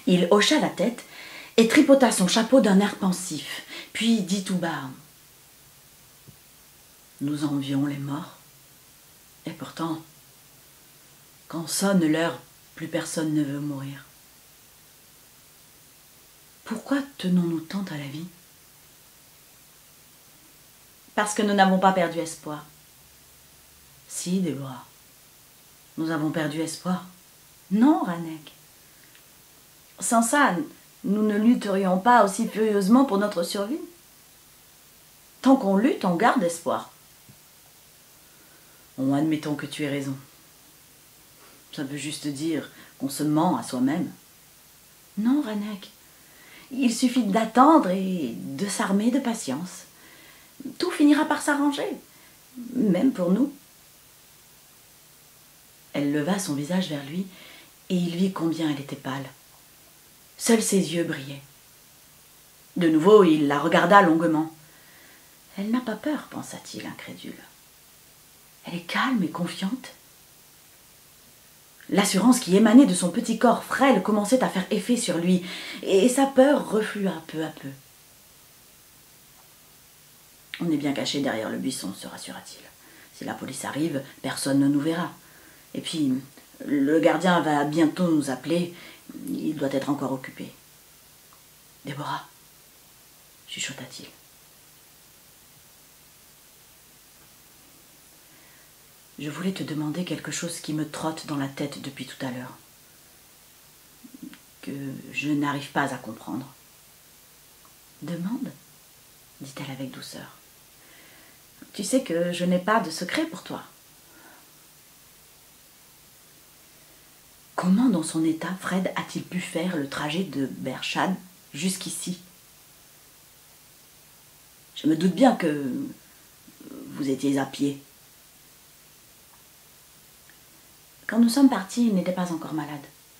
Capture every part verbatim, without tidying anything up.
Il hocha la tête et tripota son chapeau d'un air pensif, puis dit tout bas « Nous envions les morts. Et pourtant, quand sonne l'heure, plus personne ne veut mourir. Pourquoi tenons-nous tant à la vie? Parce que nous n'avons pas perdu espoir. Si, Déborah, nous avons perdu espoir. Non, Ranek. Sans ça, nous ne lutterions pas aussi furieusement pour notre survie. Tant qu'on lutte, on garde espoir. Bon, admettons que tu aies raison. Ça veut juste dire qu'on se ment à soi-même. Non, Ranek. Il suffit d'attendre et de s'armer de patience. Tout finira par s'arranger, même pour nous. Elle leva son visage vers lui et il vit combien elle était pâle. Seuls ses yeux brillaient. De nouveau, il la regarda longuement. Elle n'a pas peur, pensa-t-il, incrédule. Elle est calme et confiante. L'assurance qui émanait de son petit corps frêle commençait à faire effet sur lui, et sa peur reflua peu à peu. On est bien caché derrière le buisson, se rassura-t-il. Si la police arrive, personne ne nous verra. Et puis, le gardien va bientôt nous appeler. Il doit être encore occupé. Déborah, chuchota-t-il. Je voulais te demander quelque chose qui me trotte dans la tête depuis tout à l'heure, que je n'arrive pas à comprendre. Demande, dit-elle avec douceur. Tu sais que je n'ai pas de secret pour toi. Comment dans son état Fred a-t-il pu faire le trajet de Bershad jusqu'ici? Je me doute bien que vous étiez à pied. Quand nous sommes partis, il n'était pas encore malade.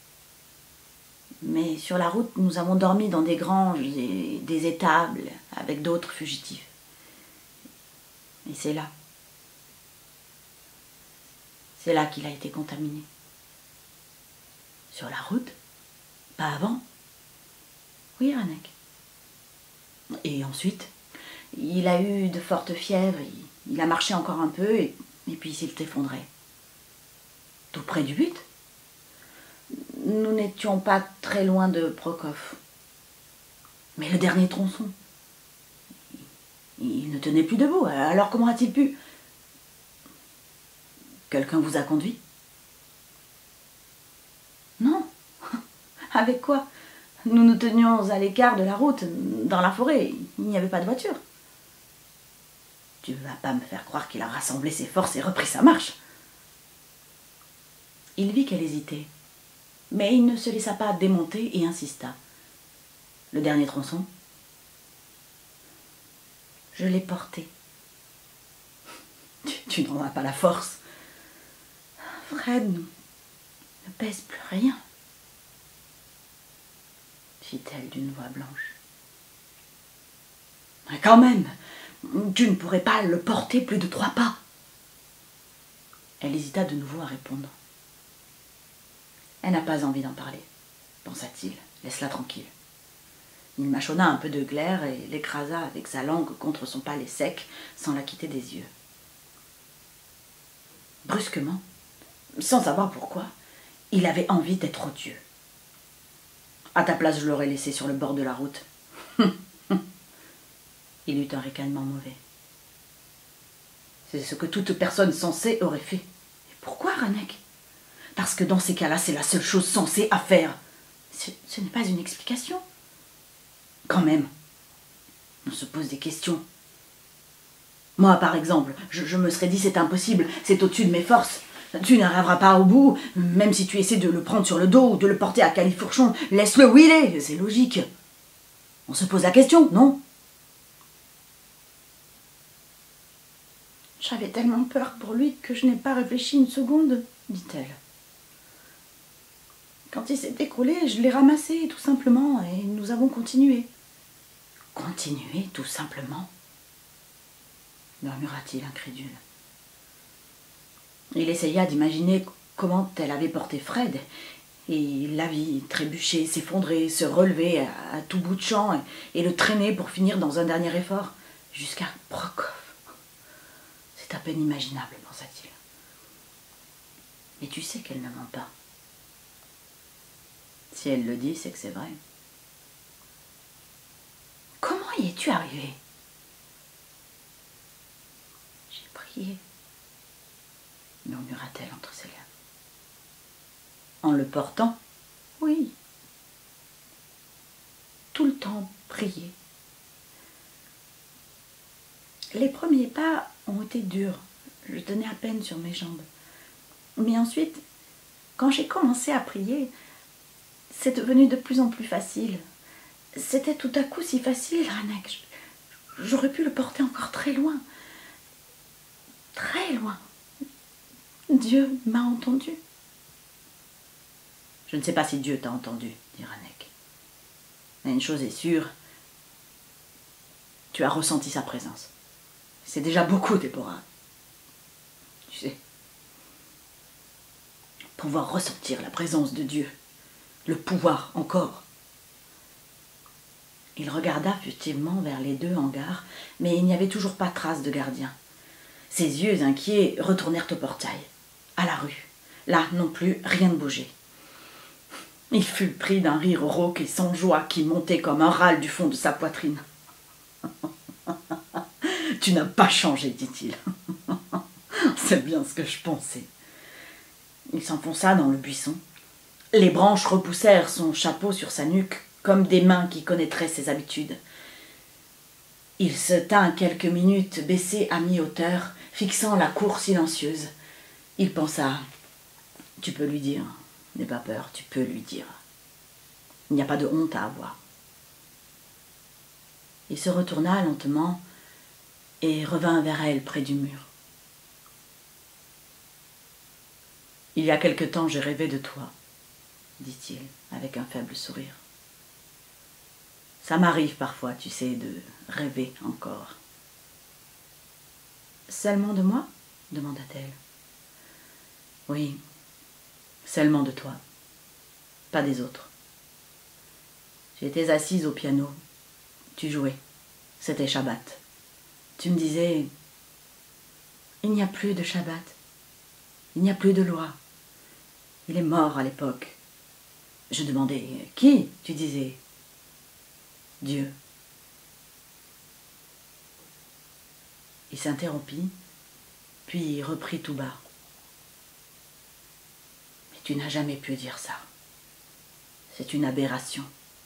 Mais sur la route, nous avons dormi dans des granges et des étables avec d'autres fugitifs. Et c'est là. C'est là qu'il a été contaminé. Sur la route? Pas avant? Oui, Ranek. Et ensuite, il a eu de fortes fièvres, il, il a marché encore un peu et, et puis il s'est effondré. Tout près du but? Nous n'étions pas très loin de Prokov. Mais le dernier tronçon, il, il ne tenait plus debout. Alors comment a-t-il pu? Quelqu'un vous a conduit? Non. Avec quoi? Nous nous tenions à l'écart de la route, dans la forêt. Il n'y avait pas de voiture. Tu ne vas pas me faire croire qu'il a rassemblé ses forces et repris sa marche. Il vit qu'elle hésitait, mais il ne se laissa pas démonter et insista. Le dernier tronçon? Je l'ai porté. Tu, tu n'en as pas la force. Fred ne pèse plus rien, fit-elle d'une voix blanche. Mais quand même, tu ne pourrais pas le porter plus de trois pas. Elle hésita de nouveau à répondre. Elle n'a pas envie d'en parler, pensa-t-il. Laisse-la tranquille. Il mâchonna un peu de glaire et l'écrasa avec sa langue contre son palais sec sans la quitter des yeux. Brusquement, sans savoir pourquoi, il avait envie d'être odieux. À ta place, je l'aurais laissé sur le bord de la route. Il eut un ricanement mauvais. C'est ce que toute personne sensée aurait fait. Et pourquoi, Ranek? Parce que dans ces cas-là, c'est la seule chose sensée à faire. Ce, ce n'est pas une explication. Quand même, on se pose des questions. Moi, par exemple, je, je me serais dit c'est impossible, c'est au-dessus de mes forces. Tu n'arriveras pas au bout, même si tu essaies de le prendre sur le dos ou de le porter à califourchon. Laisse-le où il est, c'est logique. On se pose la question, non? J'avais tellement peur pour lui que je n'ai pas réfléchi une seconde, dit-elle. Quand il s'est écroulé, je l'ai ramassé, tout simplement, et nous avons continué. Continuer, tout simplement, murmura-t-il incrédule. Il essaya d'imaginer comment elle avait porté Fred, Et la vie, trébucher, s'effondrer, se relever à, à tout bout de champ et, et le traîner pour finir dans un dernier effort, jusqu'à Prokov. C'est à peine imaginable, pensa-t-il. Mais tu sais qu'elle ne ment pas. Si elle le dit, c'est que c'est vrai. Comment y es-tu arrivé? J'ai prié, murmura-t-elle entre ses lèvres. En le portant? Oui. Tout le temps prier. Les premiers pas ont été durs. Je tenais à peine sur mes jambes. Mais ensuite, quand j'ai commencé à prier, c'est devenu de plus en plus facile. C'était tout à coup si facile, Ranek. J'aurais pu le porter encore très loin. Très loin. Dieu m'a entendu. Je ne sais pas si Dieu t'a entendu, dit Ranek. Mais une chose est sûre, tu as ressenti sa présence. C'est déjà beaucoup, Déborah. Tu sais, pouvoir ressentir la présence de Dieu, le pouvoir encore. Il regarda furtivement vers les deux hangars, mais il n'y avait toujours pas trace de gardien. Ses yeux inquiets retournèrent au portail, à la rue. Là non plus, rien ne bougeait. Il fut pris d'un rire rauque et sans joie qui montait comme un râle du fond de sa poitrine. « Tu n'as pas changé, dit-il. C'est bien ce que je pensais. » Il s'enfonça dans le buisson. Les branches repoussèrent son chapeau sur sa nuque, comme des mains qui connaîtraient ses habitudes. Il se tint quelques minutes baissé à mi-hauteur, fixant la cour silencieuse. Il pensa, « Tu peux lui dire, n'aie pas peur, tu peux lui dire. Il n'y a pas de honte à avoir. » Il se retourna lentement et revint vers elle près du mur. « Il y a quelque temps, j'ai rêvé de toi, » dit-il avec un faible sourire. « Ça m'arrive parfois, tu sais, de rêver encore. »« Seulement de moi ?» demanda-t-elle. « Oui, seulement de toi, pas des autres. J'étais assise au piano, tu jouais, c'était Shabbat. Tu me disais, il n'y a plus de Shabbat, il n'y a plus de loi. Il est mort à l'époque. Je demandais, qui? Tu disais, Dieu. Il s'interrompit, puis reprit tout bas. Mais tu n'as jamais pu dire ça. C'est une aberration.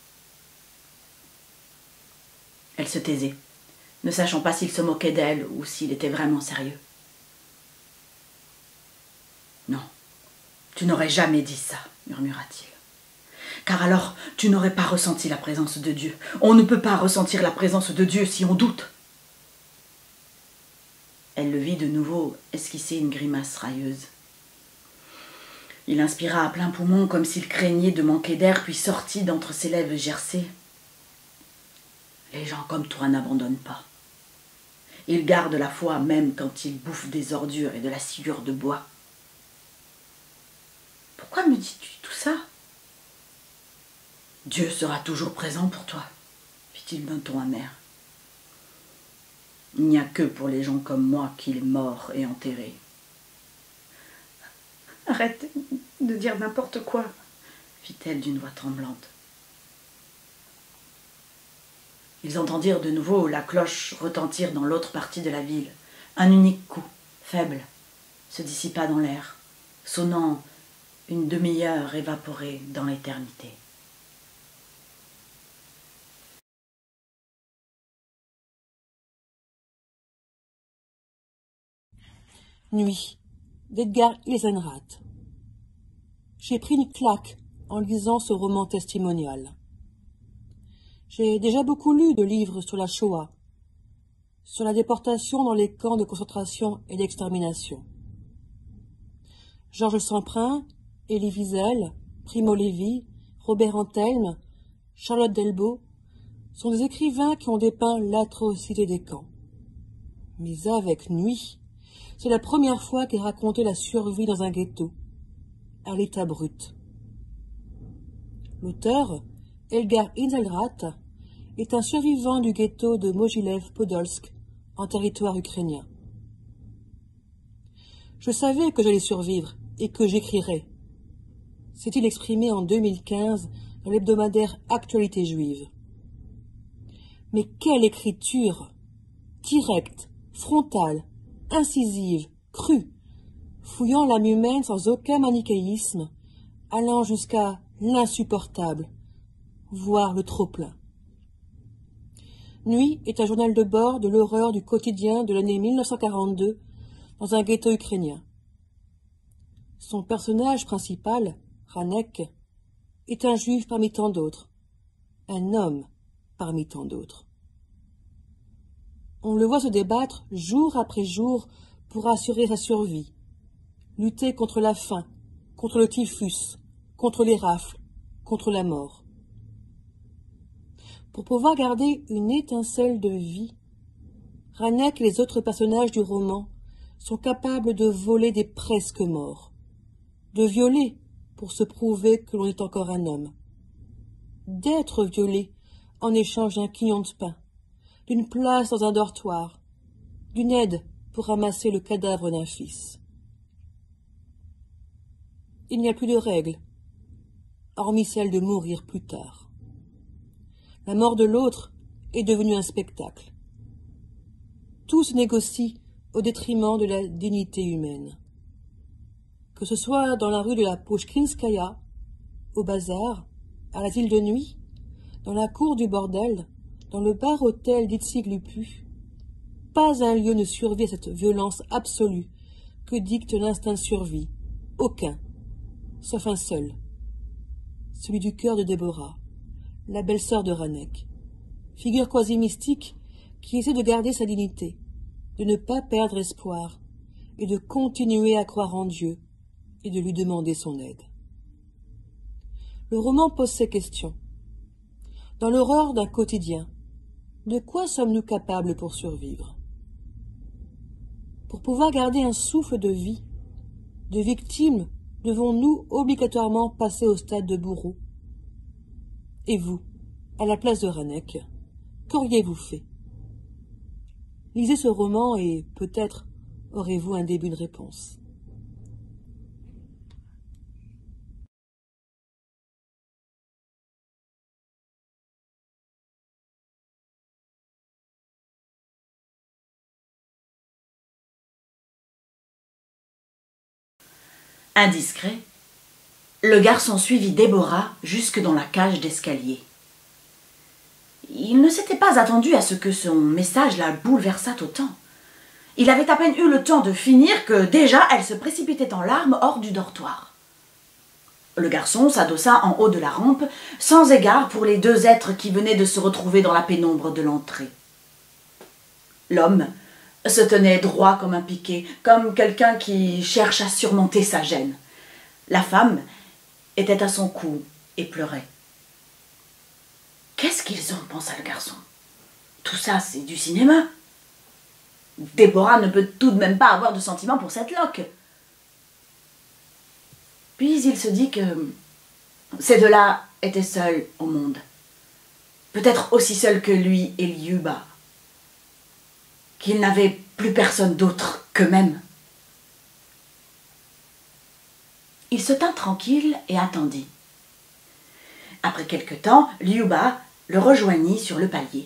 Elle se taisait, ne sachant pas s'il se moquait d'elle ou s'il était vraiment sérieux. Non, tu n'aurais jamais dit ça, murmura-t-il. Car alors, tu n'aurais pas ressenti la présence de Dieu. On ne peut pas ressentir la présence de Dieu si on doute. Elle le vit de nouveau esquisser une grimace railleuse. Il inspira à plein poumon comme s'il craignait de manquer d'air, puis sortit d'entre ses lèvres gercées. Les gens comme toi n'abandonnent pas. Ils gardent la foi même quand ils bouffent des ordures et de la sciure de bois. Pourquoi me dis-tu tout ça? Dieu sera toujours présent pour toi, fit-il d'un ton amer. Il n'y a que pour les gens comme moi qu'il est mort et enterré. Arrête de dire n'importe quoi, fit-elle d'une voix tremblante. Ils entendirent de nouveau la cloche retentir dans l'autre partie de la ville. Un unique coup, faible, se dissipa dans l'air, sonnant une demi-heure évaporée dans l'éternité. Nuit, d'Edgar Eisenrath. J'ai pris une claque en lisant ce roman testimonial. J'ai déjà beaucoup lu de livres sur la Shoah, sur la déportation dans les camps de concentration et d'extermination. Georges Semprin, Elie Wiesel, Primo Levi, Robert Antelme, Charlotte Delbo sont des écrivains qui ont dépeint l'atrocité des camps. Mais avec Nuit, c'est la première fois qu'ils racontaient la survie dans un ghetto, à l'état brut. L'auteur, Elgar Inzelrat, est un survivant du ghetto de Mogilev-Podolsk, en territoire ukrainien. Je savais que j'allais survivre et que j'écrirais. S'est-il exprimé en deux mille quinze dans l'hebdomadaire Actualité juive. Mais quelle écriture! Directe, frontale, incisive, crue, fouillant l'âme humaine sans aucun manichéisme, allant jusqu'à l'insupportable, voire le trop-plein. Nuit est un journal de bord de l'horreur du quotidien de l'année mille neuf cent quarante-deux dans un ghetto ukrainien. Son personnage principal, Ranek, est un juif parmi tant d'autres, un homme parmi tant d'autres. On le voit se débattre jour après jour pour assurer sa survie, lutter contre la faim, contre le typhus, contre les rafles, contre la mort. Pour pouvoir garder une étincelle de vie, Ranek et les autres personnages du roman sont capables de voler des presque morts, de violer pour se prouver que l'on est encore un homme, d'être violé en échange d'un quignon de pain, d'une place dans un dortoir, d'une aide pour ramasser le cadavre d'un fils. Il n'y a plus de règles, hormis celle de mourir plus tard. La mort de l'autre est devenue un spectacle. Tout se négocie au détriment de la dignité humaine. Que ce soit dans la rue de la Pouchkinskaya, au bazar, à l'asile de nuit, dans la cour du bordel, dans le bar-hôtel d'Itzig Lupu, pas un lieu ne survit à cette violence absolue que dicte l'instinct de survie. Aucun, sauf un seul, celui du cœur de Déborah, la belle-sœur de Ranek, figure quasi mystique qui essaie de garder sa dignité, de ne pas perdre espoir et de continuer à croire en Dieu et de lui demander son aide. Le roman pose ces questions. Dans l'horreur d'un quotidien, de quoi sommes-nous capables pour survivre? Pour pouvoir garder un souffle de vie, de victime, devons-nous obligatoirement passer au stade de bourreau? Et vous, à la place de Ranek, qu'auriez-vous fait? Lisez ce roman et peut-être aurez-vous un début de réponse. Indiscret, le garçon suivit Déborah jusque dans la cage d'escalier. Il ne s'était pas attendu à ce que son message la bouleversât autant. Il avait à peine eu le temps de finir que déjà elle se précipitait en larmes hors du dortoir. Le garçon s'adossa en haut de la rampe, sans égard pour les deux êtres qui venaient de se retrouver dans la pénombre de l'entrée. L'homme se tenait droit comme un piquet, comme quelqu'un qui cherche à surmonter sa gêne. La femme était à son cou et pleurait. « Qu'est-ce qu'ils ont ?» pensa le garçon. « Tout ça, c'est du cinéma. Déborah ne peut tout de même pas avoir de sentiments pour cette loque. » Puis il se dit que ces deux-là étaient seuls au monde. Peut-être aussi seuls que lui et Liuba. Qu'ils n'avaient plus personne d'autre qu'eux-mêmes. Il se tint tranquille et attendit. Après quelque temps, Liuba le rejoignit sur le palier.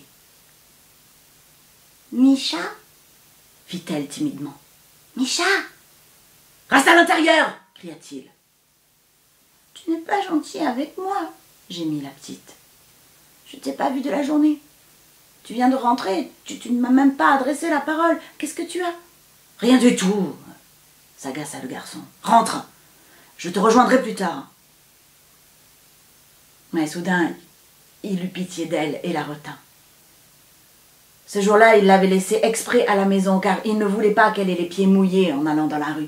« Misha » fit-elle timidement. « Misha !»« Reste à l'intérieur !» cria-t-il. « Tu n'es pas gentil avec moi » gémit la petite. « Je t'ai pas vu de la journée. Tu viens de rentrer, tu, tu ne m'as même pas adressé la parole. Qu'est-ce que tu as ?»« Rien du tout » s'agaça le garçon. « Rentre, je te rejoindrai plus tard. » Mais soudain, il eut pitié d'elle et la retint. Ce jour-là, il l'avait laissée exprès à la maison, car il ne voulait pas qu'elle ait les pieds mouillés en allant dans la rue.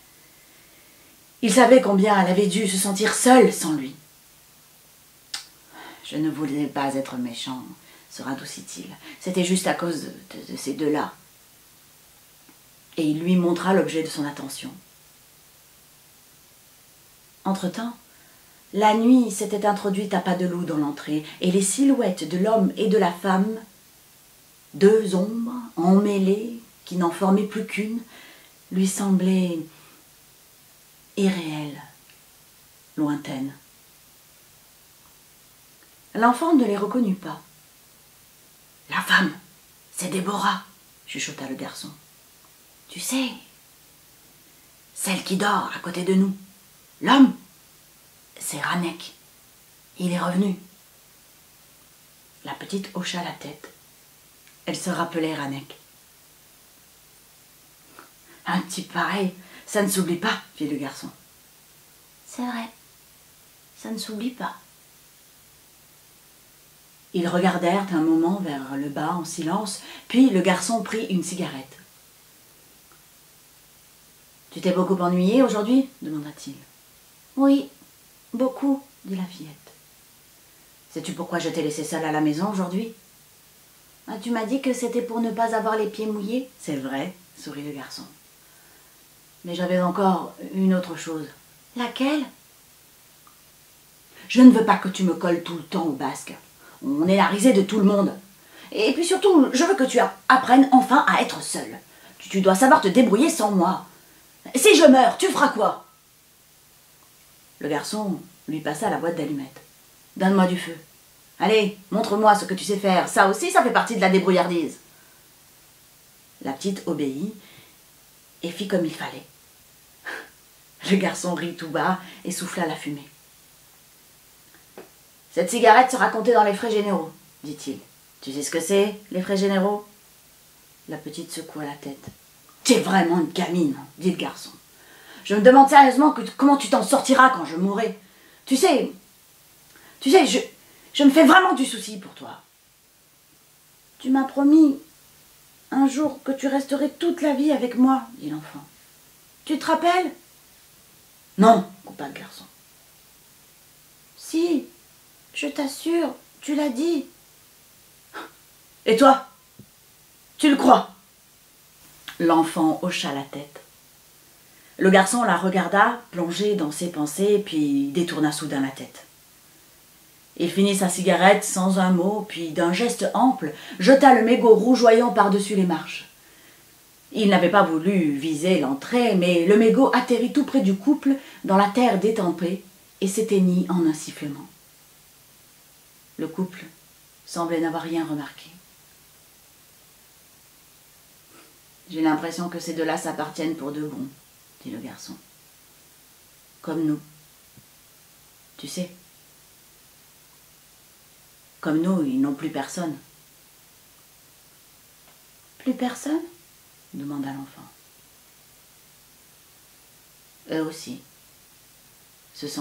Il savait combien elle avait dû se sentir seule sans lui. « Je ne voulais pas être méchant, » se radoucit-il. « C'était juste à cause de, de ces deux-là. » Et il lui montra l'objet de son attention. Entre-temps, La nuit s'était introduite à pas de loup dans l'entrée, et les silhouettes de l'homme et de la femme, deux ombres emmêlées qui n'en formaient plus qu'une, lui semblaient irréelles, lointaines. L'enfant ne les reconnut pas. « La femme, c'est Déborah !» chuchota le garçon. « Tu sais, celle qui dort à côté de nous. L'homme, c'est Ranek. Il est revenu. » La petite hocha la tête. Elle se rappelait Ranek. « Un type pareil, ça ne s'oublie pas, » fit le garçon. « C'est vrai, ça ne s'oublie pas. » Ils regardèrent un moment vers le bas en silence, puis le garçon prit une cigarette. « Tu t'es beaucoup ennuyé aujourd'hui » demanda-t-il. « Oui, beaucoup, » dit la fillette. « Sais-tu pourquoi je t'ai laissé seule à la maison aujourd'hui ?»« Ah, tu m'as dit que c'était pour ne pas avoir les pieds mouillés. »« C'est vrai, » sourit le garçon. « Mais j'avais encore une autre chose. »« Laquelle ?»« Je ne veux pas que tu me colles tout le temps au basque. On est la risée de tout le monde. Et puis surtout, je veux que tu apprennes enfin à être seule. Tu, tu dois savoir te débrouiller sans moi. Si je meurs, tu feras quoi ?» Le garçon lui passa la boîte d'allumettes. « Donne-moi du feu. Allez, montre-moi ce que tu sais faire. Ça aussi, ça fait partie de la débrouillardise. » La petite obéit et fit comme il fallait. Le garçon rit tout bas et souffla la fumée. « Cette cigarette sera comptée dans les frais généraux, » dit-il. « Tu sais ce que c'est, les frais généraux ?» La petite secoua la tête. « Tu es vraiment une gamine, » dit le garçon. « Je me demande sérieusement que, comment tu t'en sortiras quand je mourrai. Tu sais, tu sais, je, je me fais vraiment du souci pour toi. Tu m'as promis un jour que tu resterais toute la vie avec moi, » dit l'enfant. « Tu te rappelles ?»« Non, » coupa le garçon. « Si, je t'assure, tu l'as dit. »« Et toi, tu le crois ?» L'enfant hocha la tête. Le garçon la regarda, plongé dans ses pensées, puis détourna soudain la tête. Il finit sa cigarette sans un mot, puis d'un geste ample, jeta le mégot rougeoyant par-dessus les marches. Il n'avait pas voulu viser l'entrée, mais le mégot atterrit tout près du couple, dans la terre détempée, et s'éteignit en un sifflement. Le couple semblait n'avoir rien remarqué. « J'ai l'impression que ces deux-là s'appartiennent pour de bon, » dit le garçon. « Comme nous. Tu sais. Comme nous, ils n'ont plus personne. »« Plus personne ?» demanda l'enfant. « Eux aussi. Ce sont les derniers. »